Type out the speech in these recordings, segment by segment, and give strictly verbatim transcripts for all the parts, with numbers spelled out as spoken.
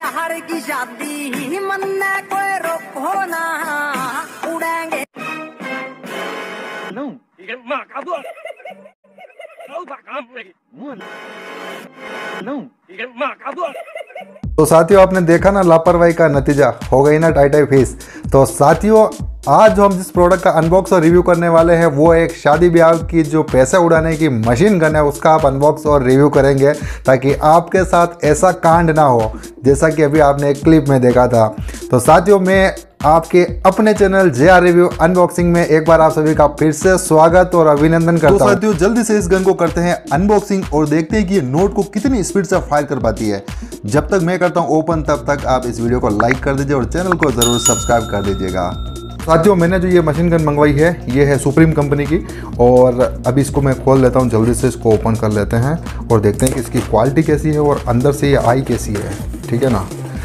हर की शादी मन में कोई रोको ना उड़ेंगे Não, ikan mak apa? Kau tak kamu lagi. Mun. Não, ikan mak apa? तो साथियों आपने देखा ना लापरवाही का नतीजा हो गई ना टाई टाई फेस। तो साथियों आज जो हम जिस प्रोडक्ट का अनबॉक्स और रिव्यू करने वाले हैं वो एक शादी ब्याह की जो पैसे उड़ाने की मशीन गन है उसका आप अनबॉक्स और रिव्यू करेंगे ताकि आपके साथ ऐसा कांड ना हो जैसा कि अभी आपने एक क्लिप में देखा था। तो साथियों मैं आपके अपने channel J R review unboxing में एक बार आप सभी का फिर से स्वागत और अभिनंदन करता हूं। तो साथियों जल्दी से इस गन को करते हैं अनबॉक्सिंग और देखते हैं कि ये नोट को कितनी स्पीड से फायर कर पाती है। जब तक मैं करता हूं ओपन तब तक आप इस वीडियो को लाइक कर दीजिए और चैनल को जरूर सब्सक्राइब कर दीजिएगा। साथियों मैंने जो ये मशीन गन मंगवाई है ये है सुप्रीम कंपनी की और अभी इसको मैं खोल लेता हूँ। जल्दी से इसको ओपन कर लेते हैं और देखते हैं कि इसकी क्वालिटी कैसी है और अंदर से ये आई कैसी है। ठीक है ना।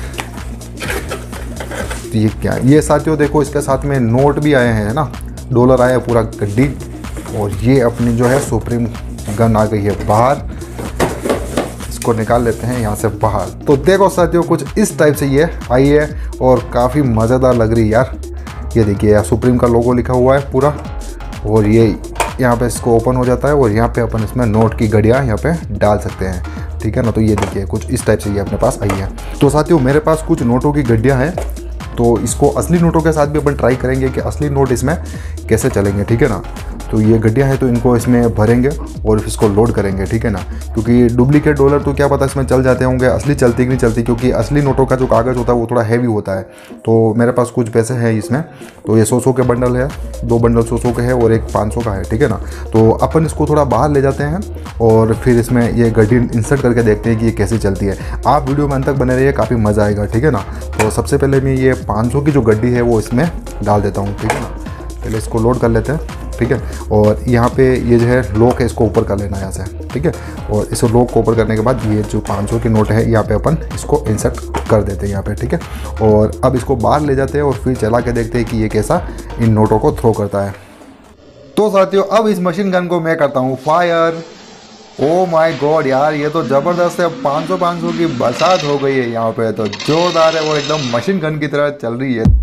ये क्या है? ये साथियों देखो इसके साथ में नोट भी आए हैं ना, डॉलर आया पूरा गड्डी और ये अपनी जो है सुप्रीम गन आ गई है बाहर। इसको निकाल लेते हैं यहाँ से बाहर। तो देखो साथियों कुछ इस टाइप से ये आई है और काफ़ी मज़ेदार लग रही है यार। ये देखिए यार सुप्रीम का लोगो लिखा हुआ है पूरा और ये यहाँ पे इसको ओपन हो जाता है और यहाँ पे अपन इसमें नोट की घड़ियाँ यहाँ पे डाल सकते हैं। ठीक है ना। तो ये देखिए कुछ इस टाइप से ये अपने पास आई है। तो साथियों मेरे पास कुछ नोटों की घड़ियाँ हैं तो इसको असली नोटों के साथ भी अपन ट्राई करेंगे कि असली नोट इसमें कैसे चलेंगे। ठीक है ना। तो ये गड्डियाँ हैं तो इनको इसमें भरेंगे और इसको लोड करेंगे। ठीक है ना। क्योंकि डुप्लीकेट डॉलर तो क्या पता इसमें चल जाते होंगे, असली चलती कि नहीं चलती, क्योंकि असली नोटों का जो कागज़ होता है वो थोड़ा हैवी होता है। तो मेरे पास कुछ पैसे हैं इसमें। तो ये सौ सौ के बंडल है, दो बंडल सौ सौ के है और एक पाँच सौ का है। ठीक है ना। तो अपन इसको थोड़ा बाहर ले जाते हैं और फिर इसमें ये गड्डी इंसर्ट करके देखते हैं कि ये कैसी चलती है। आप वीडियो में अंत तक बने रहिए, काफ़ी मज़ा आएगा। ठीक है ना। तो सबसे पहले मैं ये पाँच सौ की जो गड्डी है वो इसमें डाल देता हूँ। ठीक है ना। पहले इसको लोड कर लेते हैं। ठीक है। और यहाँ पे ये जो है लॉक है इसको ऊपर कर लेना है यहाँ से। ठीक है। और इस लॉक को ऊपर करने के बाद ये जो पाँच सौ की नोट है यहाँ पे अपन इसको इंसर्ट कर देते हैं यहाँ पे। ठीक है। और अब इसको बाहर ले जाते हैं और फिर चला के देखते हैं कि ये कैसा इन नोटों को थ्रो करता है। तो साथियों अब इस मशीन गन को मैं करता हूँ फायर। ओ माय गॉड यार ये तो ज़बरदस्त है। पाँच सौ पाँच सौ की बरसात हो गई है यहाँ पे। तो जोरदार है वो, एकदम मशीन गन की तरह चल रही है।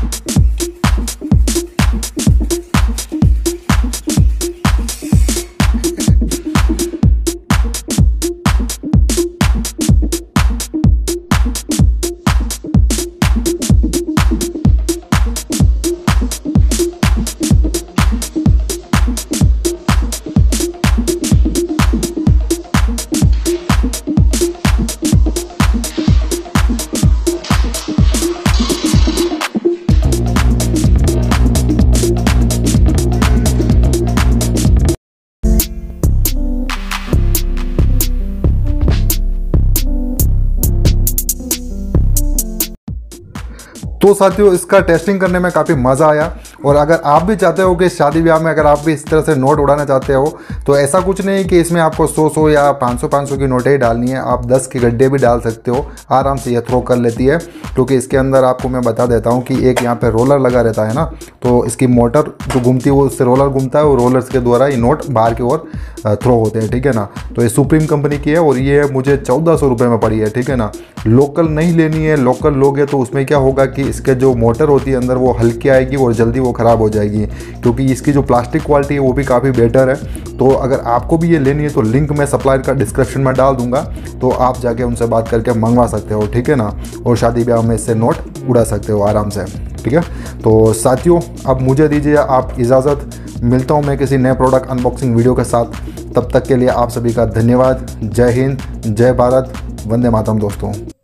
तो साथियों इसका टेस्टिंग करने में काफ़ी मज़ा आया और अगर आप भी चाहते हो कि शादी ब्याह में अगर आप भी इस तरह से नोट उड़ाना चाहते हो तो ऐसा कुछ नहीं कि इसमें आपको सौ सौ या पाँच सौ पाँच सौ की नोटें ही डालनी है। आप दस की गड्ढे भी डाल सकते हो, आराम से ये थ्रो कर लेती है। क्योंकि इसके अंदर आपको मैं बता देता हूँ कि एक यहाँ पे रोलर लगा रहता है ना, तो इसकी मोटर जो घूमती है वो उससे रोलर घूमता है और रोलर्स के द्वारा ये नोट बाहर की ओर थ्रो होते हैं। ठीक है ना। तो ये सुप्रीम कंपनी की है और ये मुझे चौदह सौ रुपये में पड़ी है। ठीक है ना। लोकल नहीं लेनी है, लोकल लोगे तो उसमें क्या होगा कि इसके जो मोटर होती है अंदर वो हल्की आएगी और जल्दी वो ख़राब हो जाएगी। क्योंकि इसकी जो प्लास्टिक क्वालिटी है वो भी काफ़ी बेटर है। तो अगर आपको भी ये लेनी है तो लिंक मैं सप्लायर का डिस्क्रिप्शन में डाल दूंगा, तो आप जाके उनसे बात करके मंगवा सकते हो। ठीक है ना। और शादी ब्याह में इससे नोट उड़ा सकते हो आराम से। ठीक है। तो साथियों अब मुझे दीजिए आप इजाज़त। मिलता हूँ मैं किसी नए प्रोडक्ट अनबॉक्सिंग वीडियो के साथ। तब तक के लिए आप सभी का धन्यवाद। जय हिंद, जय भारत, वंदे मातरम दोस्तों।